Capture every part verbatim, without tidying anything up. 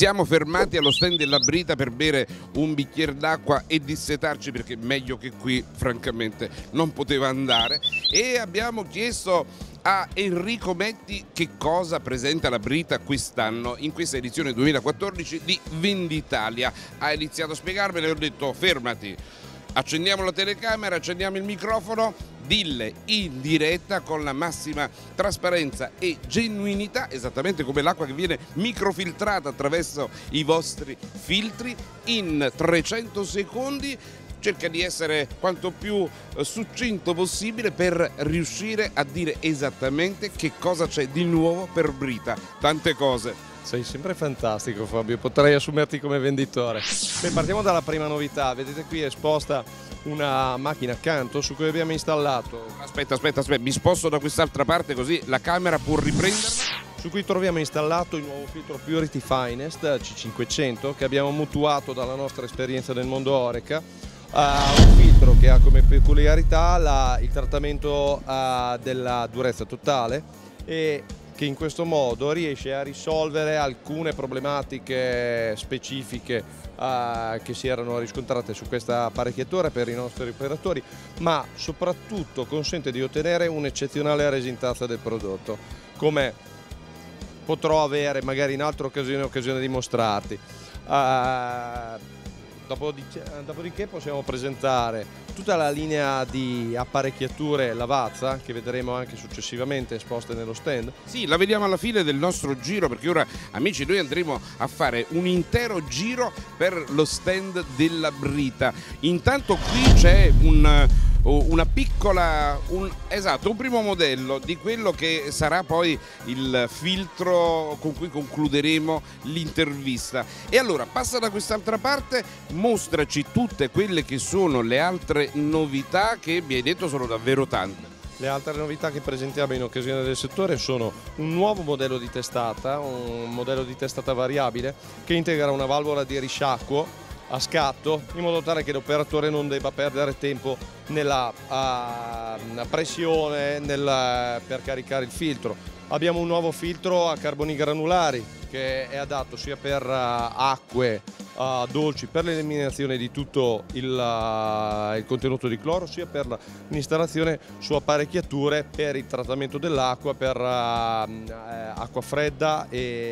siamo fermati allo stand della Brita per bere un bicchiere d'acqua e dissetarci, perché meglio che qui francamente non poteva andare, e abbiamo chiesto a Enrico Metti che cosa presenta la Brita quest'anno in questa edizione duemilaquattordici di Venditalia. Ha iniziato a spiegarmelo e ho detto: fermati, accendiamo la telecamera, accendiamo il microfono, dille in diretta con la massima trasparenza e genuinità, esattamente come l'acqua che viene microfiltrata attraverso i vostri filtri in trecento secondi. Cerca di essere quanto più succinto possibile per riuscire a dire esattamente che cosa c'è di nuovo per Brita. Tante cose. Sei sempre fantastico, Fabio, potrei assumerti come venditore. Beh, partiamo dalla prima novità. Vedete qui è esposta una macchina accanto su cui abbiamo installato. Aspetta, aspetta, aspetta, mi sposto da quest'altra parte così la camera può riprenderla. Su cui troviamo installato il nuovo filtro Purity Finest C cinquecento che abbiamo mutuato dalla nostra esperienza nel mondo Oreca. Uh, un filtro che ha come peculiarità la, il trattamento uh, della durezza totale e che in questo modo riesce a risolvere alcune problematiche specifiche uh, che si erano riscontrate su questa apparecchiatura per i nostri operatori, ma soprattutto consente di ottenere un'eccezionale resintanza del prodotto, come potrò avere magari in altre occasioni occasione di mostrarti. Uh, Dopodiché possiamo presentare tutta la linea di apparecchiature Lavazza che vedremo anche successivamente esposte nello stand. Sì, la vediamo alla fine del nostro giro, perché ora, amici, noi andremo a fare un intero giro per lo stand della Brita. Intanto qui c'è un... una piccola, un, esatto, un primo modello di quello che sarà poi il filtro con cui concluderemo l'intervista. E allora passa da quest'altra parte, mostraci tutte quelle che sono le altre novità, che mi hai detto sono davvero tante. Le altre novità che presentiamo in occasione del settore sono un nuovo modello di testata, un modello di testata variabile che integra una valvola di risciacquo a scatto, in modo tale che l'operatore non debba perdere tempo nella uh, pressione nel, per caricare il filtro. Abbiamo un nuovo filtro a carboni granulari che è adatto sia per uh, acque uh, dolci, per l'eliminazione di tutto il, uh, il contenuto di cloro, sia per l'installazione su apparecchiature per il trattamento dell'acqua, per uh, acqua fredda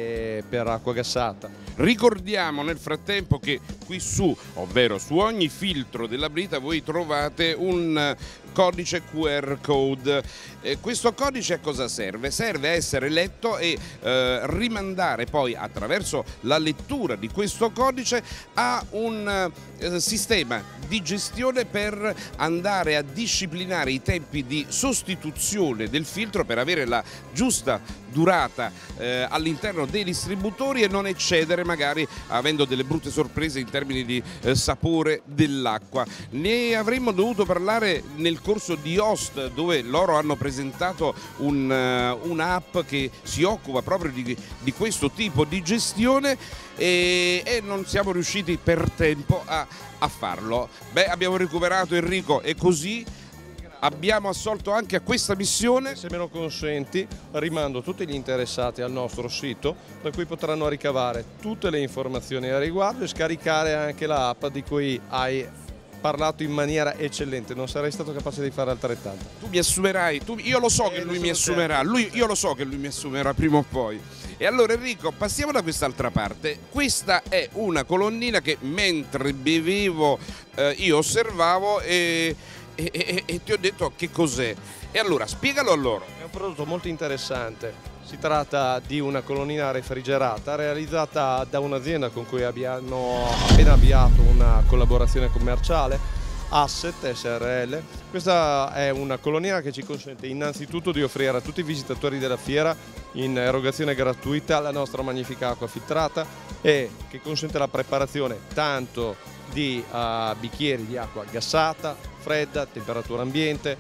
e per acqua gassata. Ricordiamo nel frattempo che qui su, ovvero su ogni filtro della Brita, voi trovate un codice Q R code. Eh, questo codice a cosa serve? Serve a essere letto e eh, rimandare poi attraverso la lettura di questo codice a un eh, sistema di gestione per andare a disciplinare i tempi di sostituzione del filtro per avere la giusta durata eh, all'interno dei distributori e non eccedere magari avendo delle brutte sorprese in termini di eh, sapore dell'acqua. Ne avremmo dovuto parlare nel corso di Host, dove loro hanno presentato un, uh, un'app che si occupa proprio di, di questo tipo di gestione e, e non siamo riusciti per tempo a, a farlo. Beh, abbiamo recuperato Enrico e così abbiamo assolto anche a questa missione. Se me lo consenti, rimando tutti gli interessati al nostro sito, da cui potranno ricavare tutte le informazioni a riguardo e scaricare anche l'app di cui hai parlato in maniera eccellente. Non sarei stato capace di fare altrettanto. Tu mi assumerai, tu, io lo so eh, che lui mi assumerà, lui, io lo so che lui mi assumerà prima o poi. E allora Enrico, passiamo da quest'altra parte. Questa è una colonnina che mentre bevevo eh, io osservavo e E, e, e ti ho detto che cos'è. E allora spiegalo a loro. È un prodotto molto interessante. Si tratta di una colonnina refrigerata realizzata da un'azienda con cui abbiamo appena avviato una collaborazione commerciale, Asset S R L. Questa è una colonnina che ci consente innanzitutto di offrire a tutti i visitatori della fiera in erogazione gratuita la nostra magnifica acqua filtrata e che consente la preparazione tanto di uh, bicchieri di acqua gassata, fredda, temperatura ambiente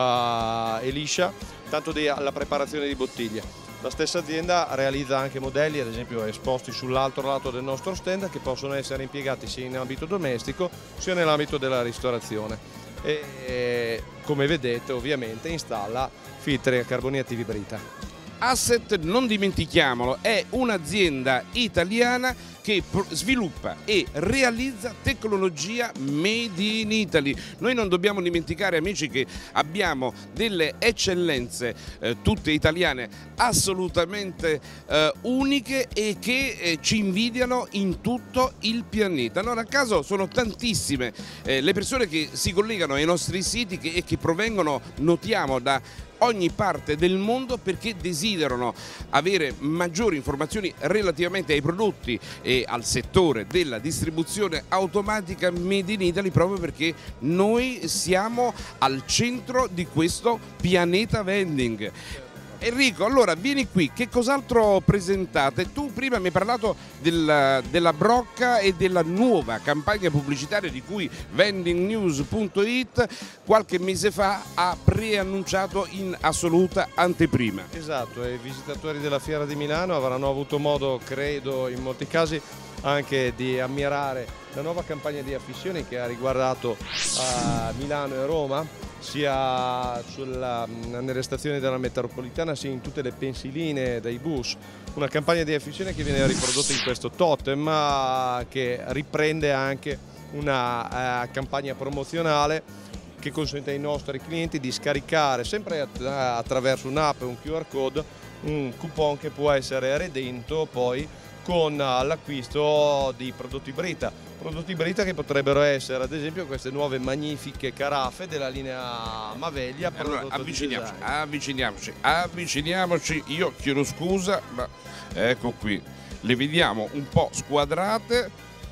uh, e liscia, tanto di, alla preparazione di bottiglie. La stessa azienda realizza anche modelli, ad esempio esposti sull'altro lato del nostro stand, che possono essere impiegati sia in ambito domestico sia nell'ambito della ristorazione. E come vedete ovviamente installa filtri a carboni attivi Brita. Asset, non dimentichiamolo, è un'azienda italiana che sviluppa e realizza tecnologia made in Italy. Noi non dobbiamo dimenticare, amici, che abbiamo delle eccellenze eh, tutte italiane assolutamente eh, uniche e che eh, ci invidiano in tutto il pianeta. Non a caso sono tantissime eh, le persone che si collegano ai nostri siti che, e che provengono, notiamo, da ogni parte del mondo perché desiderano avere maggiori informazioni relativamente ai prodotti e al settore della distribuzione automatica made in Italy, proprio perché noi siamo al centro di questo pianeta vending. Enrico, allora vieni qui, che cos'altro presentate? Tu prima mi hai parlato della, della brocca e della nuova campagna pubblicitaria di cui vending news punto it qualche mese fa ha preannunciato in assoluta anteprima. Esatto, e i visitatori della Fiera di Milano avranno avuto modo, credo, in molti casi anche di ammirare la nuova campagna di affissioni che ha riguardato uh, Milano e Roma, sia sulla, nelle stazioni della metropolitana sia in tutte le pensiline dei bus. Una campagna di affissione che viene riprodotta in questo totem, ma che riprende anche una uh, campagna promozionale che consente ai nostri clienti di scaricare sempre attraverso un'app e un Q R code un coupon che può essere redento poi con l'acquisto di prodotti Brita. Prodotti Brita che potrebbero essere ad esempio queste nuove magnifiche carafe della linea Maveglia. Allora avviciniamoci, avviciniamoci, avviciniamoci, io chiedo scusa, ma ecco qui, le vediamo un po' squadrate.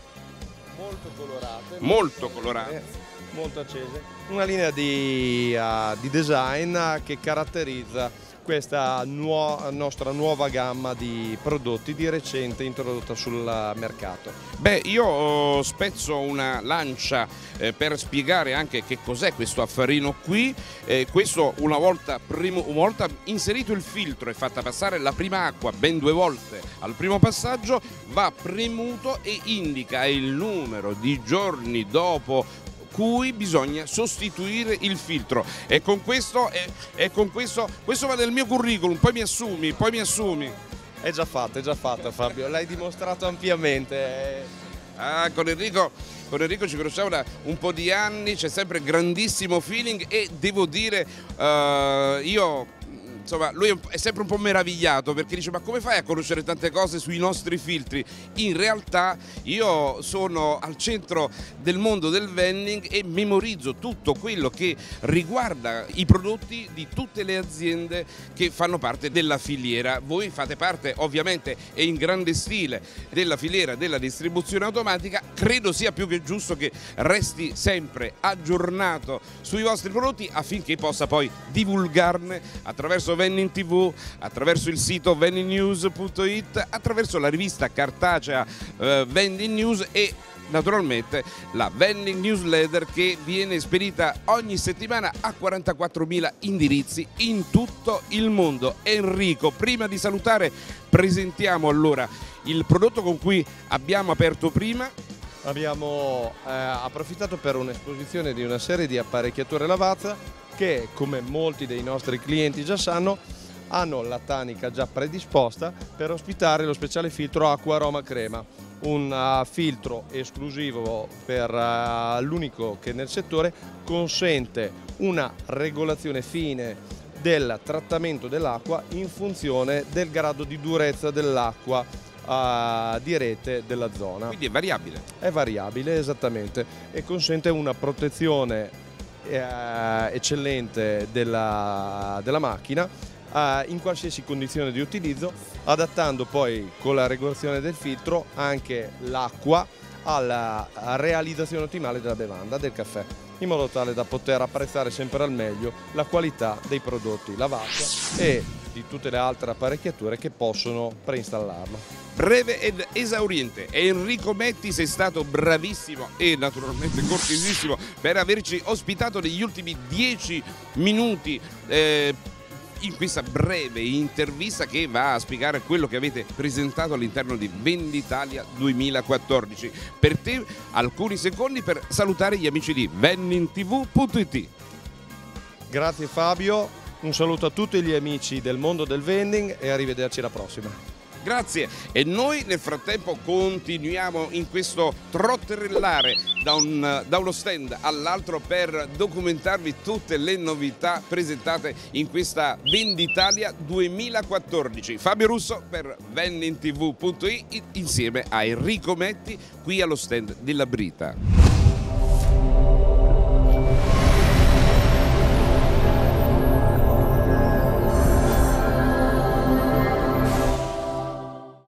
Molto colorate. Molto colorate. Molto accese. Una linea di, uh, di design che caratterizza questa nuo- nostra nuova gamma di prodotti di recente introdotta sul mercato. Beh, io spezzo una lancia eh, per spiegare anche che cos'è questo affarino qui. Eh, questo una volta, primo, una volta inserito il filtro e fatta passare la prima acqua ben due volte al primo passaggio, va premuto e indica il numero di giorni dopo cui bisogna sostituire il filtro. E con questo, e, e con questo, questo va nel mio curriculum, poi mi assumi, poi mi assumi. È già fatta, è già fatta Fabio, l'hai dimostrato ampiamente. Ah, con Enrico, con Enrico ci conosciamo da un po' di anni, c'è sempre grandissimo feeling e devo dire, uh, io... insomma, lui è sempre un po' meravigliato perché dice: ma come fai a conoscere tante cose sui nostri filtri? In realtà io sono al centro del mondo del vending e memorizzo tutto quello che riguarda i prodotti di tutte le aziende che fanno parte della filiera. Voi fate parte ovviamente e in grande stile della filiera della distribuzione automatica, credo sia più che giusto che resti sempre aggiornato sui vostri prodotti affinché possa poi divulgarne attraverso Vending tivù, attraverso il sito vending news punto it, attraverso la rivista cartacea eh, Vending News e naturalmente la Vending Newsletter che viene spedita ogni settimana a quarantaquattromila indirizzi in tutto il mondo. Enrico, prima di salutare presentiamo allora il prodotto con cui abbiamo aperto prima. Abbiamo eh, approfittato per un'esposizione di una serie di apparecchiature Lavazza che, come molti dei nostri clienti già sanno, hanno la tanica già predisposta per ospitare lo speciale filtro Acqua Aroma Crema, un uh, filtro esclusivo per uh, l'unico che nel settore consente una regolazione fine del trattamento dell'acqua in funzione del grado di durezza dell'acqua uh, di rete della zona. Quindi è variabile? È variabile, esattamente, e consente una protezione eccellente della, della macchina eh, in qualsiasi condizione di utilizzo, adattando poi con la regolazione del filtro anche l'acqua alla realizzazione ottimale della bevanda, del caffè, in modo tale da poter apprezzare sempre al meglio la qualità dei prodotti Lavazza e di tutte le altre apparecchiature che possono preinstallarlo. Breve ed esauriente. Enrico Metti, sei stato bravissimo e naturalmente cortesissimo per averci ospitato negli ultimi dieci minuti eh, in questa breve intervista che va a spiegare quello che avete presentato all'interno di Venditalia duemilaquattordici. Per te alcuni secondi per salutare gli amici di vending tivù punto it. Grazie Fabio. Un saluto a tutti gli amici del mondo del vending e arrivederci alla prossima. Grazie, e noi nel frattempo continuiamo in questo trotterellare da, un, da uno stand all'altro per documentarvi tutte le novità presentate in questa Venditalia duemilaquattordici. Fabio Russo per vending tv punto it insieme a Enrico Metti qui allo stand della Brita.